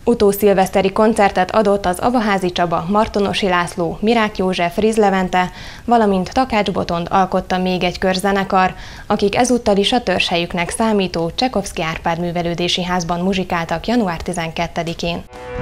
Utószilveszteri koncertet adott az Abaházi Csaba, Martonosi László, Mirák József, Riz Levente, valamint Takács Botond alkotta még egy körzenekar, akik ezúttal is a törzshelyüknek számító Csekovszky Árpád Művelődési Házban muzsikáltak január 12-én.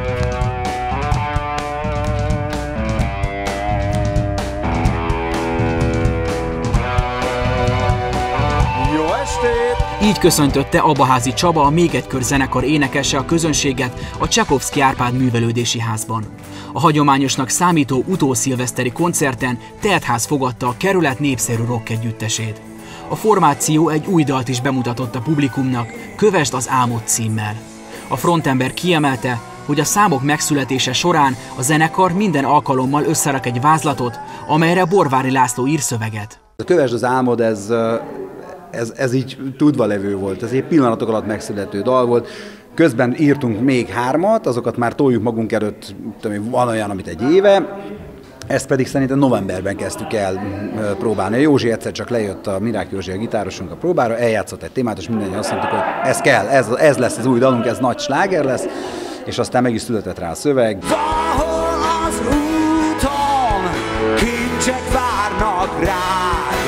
Így köszöntötte Abaházi Csaba, a Még egy kör zenekar énekese a közönséget a Csekovszky Árpád Művelődési Házban. A hagyományosnak számító utószilveszteri koncerten teltház fogadta a kerület népszerű rock együttesét. A formáció egy új dalt is bemutatott a publikumnak, Kövesd az álmod címmel. A frontember kiemelte, hogy a számok megszületése során a zenekar minden alkalommal összerak egy vázlatot, amelyre Borvári László ír szöveget. A Kövesd az álmod, ez így tudva levő volt, ez egy pillanatok alatt megszülető dal volt. Közben írtunk még 3, azokat már toljuk magunk előtt, van olyan, amit egy éve. Ezt pedig szerintem novemberben kezdtük el próbálni. A Józsi egyszer csak lejött, a Mirák Józsi, a gitárosunk a próbára, eljátszott egy témát, és mindannyian azt mondtuk, hogy ez kell, ez lesz az új dalunk, ez nagy sláger lesz, és aztán meg is született rá a szöveg. Valahol az úton kincsek várnak rád.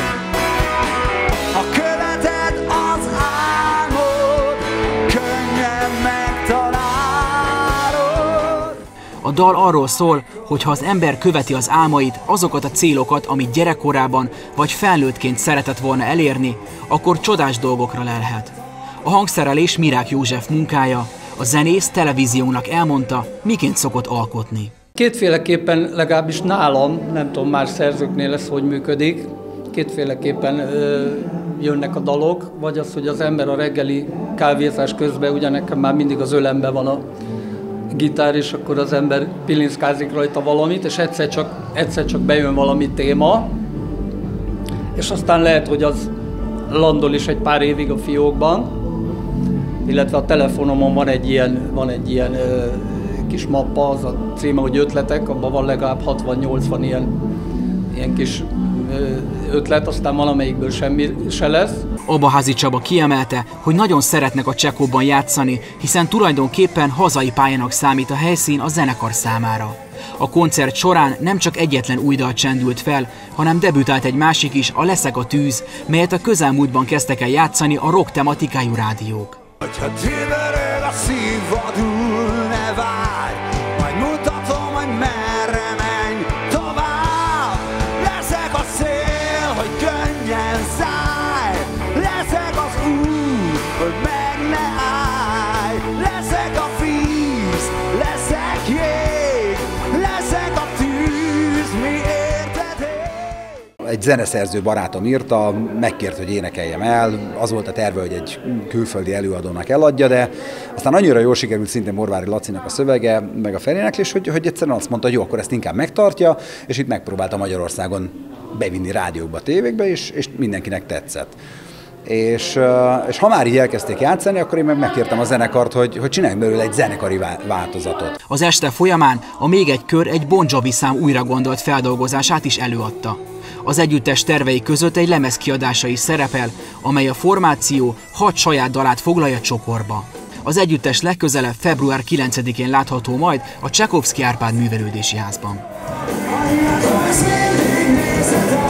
A dal arról szól, hogy ha az ember követi az álmait, azokat a célokat, amit gyerekkorában vagy felnőttként szeretett volna elérni, akkor csodás dolgokra lelhet. A hangszerelés Mirák József munkája, a zenész televíziónak elmondta, miként szokott alkotni. Kétféleképpen, legalábbis nálam, nem tudom, más szerzőknél ez hogy működik, kétféleképpen jönnek a dalok, vagy az, hogy az ember a reggeli kávézás közben, ugye nekem már mindig az ölemben van a gitár, és akkor az ember pilinszkázik rajta valamit, és egyszer csak bejön valami téma, és aztán lehet, hogy az landol is egy pár évig a fiókban, illetve a telefonomon van egy ilyen kis mappa, az a címe, hogy ötletek, abban van legalább 60-80 ilyen kis ötlet, aztán valamelyikből semmi se lesz. Abaházi Csaba kiemelte, hogy nagyon szeretnek a Csekóban játszani, hiszen tulajdonképpen hazai pályának számít a helyszín a zenekar számára. A koncert során nem csak egyetlen új dal csendült fel, hanem debütált egy másik is, a Leszek a tűz, melyet a közelmúltban kezdtek el játszani a rock tematikájú rádiók. Hogyha tüdörög a szívadul, ne várj, majd mutatom, hogy merre menj tovább. Leszek a szél, hogy könnyen szállj, leszek az út, hogy meg ne állj. Leszek a víz, leszek jég, leszek a tűz, mi érted ég? Egy zeneszerző barátom írta, megkért, hogy énekeljem el, az volt a terve, hogy egy külföldi előadónak eladja, de aztán annyira jól sikerült szintén Borvári Lacinak a szövege, meg a feléneklés, hogy egyszerűen azt mondta, hogy jó, akkor ezt inkább megtartja, és itt megpróbálta Magyarországon bevinni rádiókba, tévékbe, és mindenkinek tetszett. És ha már így elkezdték játszani, akkor én megkértem a zenekart, hogy csináljunk belőle egy zenekari változatot. Az este folyamán a Még egy kör egy Bon Jovi szám újra gondolt feldolgozását is előadta. Az együttes tervei között egy lemezkiadása is szerepel, amely a formáció 6 saját dalát foglalja csokorba. Az együttes legközelebb február 9-én látható majd a Csekovszky Árpád Művelődési Házban.